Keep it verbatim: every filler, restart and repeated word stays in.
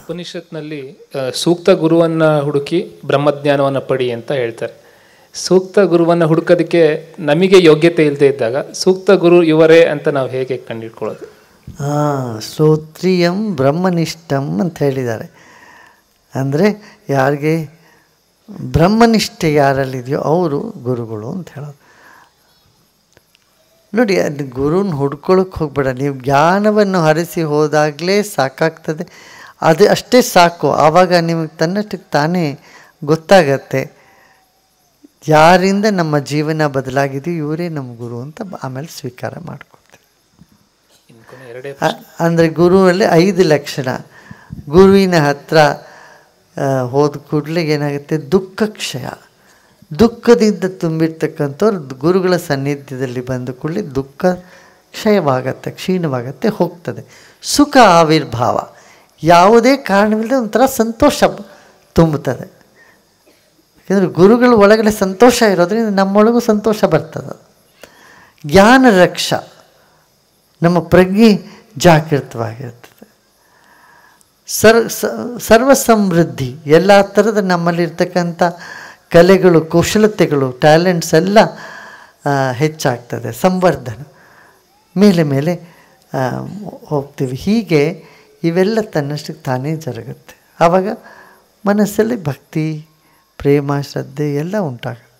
ಉಪನಿಷತ್ನಲ್ಲಿ ಸೂಕ್ತ ಗುರುವನ್ನು ಹುಡುಕಿ ಬ್ರಹ್ಮಜ್ಞಾನವನ್ನು ಪಡಿ ಅಂತ ಹೇಳ್ತಾರೆ. ಸೂಕ್ತ ಗುರುವನ್ನು ಹುಡುಕೋದಕ್ಕೆ ನಮಗೆ ಯೋಗ್ಯತೆ ಇಲ್ಲದೆ ಇದ್ದಾಗ ಸೂಕ್ತ ಗುರು ಇವರೇ ಅಂತ ನಾವು ಹೇಗೆ ಕಂಡುಹಿಡ್ಕೊಳ್ಳೋದು? ಹಾಂ, ಶ್ರೋತ್ರಿಯಂ ಬ್ರಹ್ಮನಿಷ್ಠಂ ಅಂತ ಹೇಳಿದ್ದಾರೆ. ಅಂದರೆ ಯಾರಿಗೆ ಬ್ರಹ್ಮನಿಷ್ಠೆ ಯಾರಲ್ಲಿದೆಯೋ ಅವರು ಗುರುಗಳು ಅಂತ ಹೇಳೋದು. ನೋಡಿ, ಅದು ಗುರುನ ಹುಡ್ಕೊಳ್ಳೋಕೆ ಹೋಗ್ಬೇಡ. ನೀವು ಜ್ಞಾನವನ್ನು ಹರಿಸಿ ಹೋದಾಗಲೇ ಸಾಕಾಗ್ತದೆ. ಅದು ಅಷ್ಟೇ ಸಾಕು. ಆವಾಗ ನಿಮಗೆ ತನ್ನಷ್ಟಕ್ಕೆ ತಾನೇ ಗೊತ್ತಾಗತ್ತೆ ಯಾರಿಂದ ನಮ್ಮ ಜೀವನ ಬದಲಾಗಿದೆಯೋ ಇವರೇ ನಮ್ಮ ಗುರು ಅಂತ ಆಮೇಲೆ ಸ್ವೀಕಾರ ಮಾಡ್ಕೊಳ್ತೇವೆ. ಅಂದರೆ ಗುರುವಲ್ಲಿ ಐದು ಲಕ್ಷಣ. ಗುರುವಿನ ಹತ್ರ ಹೋದ ಕೂಡಲೇ ಏನಾಗುತ್ತೆ, ದುಃಖ ಕ್ಷಯ. ದುಃಖದಿಂದ ತುಂಬಿರ್ತಕ್ಕಂಥವ್ರು ಗುರುಗಳ ಸನ್ನಿಧ್ಯದಲ್ಲಿ ಬಂದ ಕೂಡಲೇ ದುಃಖ ಕ್ಷಯವಾಗತ್ತೆ, ಕ್ಷೀಣವಾಗತ್ತೆ, ಹೋಗ್ತದೆ. ಸುಖ ಆವಿರ್ಭಾವ, ಯಾವುದೇ ಕಾರಣವಿಲ್ಲದೆ ಒಂಥರ ಸಂತೋಷ ತುಂಬುತ್ತದೆ. ಯಾಕೆಂದರೆ ಗುರುಗಳ ಒಳಗಡೆ ಸಂತೋಷ ಇರೋದ್ರಿಂದ ನಮ್ಮೊಳಗೂ ಸಂತೋಷ ಬರ್ತದೆ. ಜ್ಞಾನ ರಕ್ಷ, ನಮ್ಮ ಪ್ರಜ್ಞೆ ಜಾಗೃತವಾಗಿರ್ತದೆ. ಸರ್ ಸರ್ವ ಸಮೃದ್ಧಿ, ಎಲ್ಲ ಥರದ ನಮ್ಮಲ್ಲಿರ್ತಕ್ಕಂಥ ಕಲೆಗಳು, ಕೌಶಲತೆಗಳು, ಟ್ಯಾಲೆಂಟ್ಸ್ ಎಲ್ಲ ಹೆಚ್ಚಾಗ್ತದೆ. ಸಂವರ್ಧನ, ಮೇಲೆ ಮೇಲೆ ಹೋಗ್ತೀವಿ. ಹೀಗೆ ಇವೆಲ್ಲ ತನ್ನಷ್ಟಕ್ಕೆ ತಾನೇ ಜರುಗುತ್ತೆ. ಆವಾಗ ಮನಸ್ಸಲ್ಲಿ ಭಕ್ತಿ, ಪ್ರೇಮ, ಶ್ರದ್ಧೆ ಎಲ್ಲ ಉಂಟಾಗುತ್ತೆ.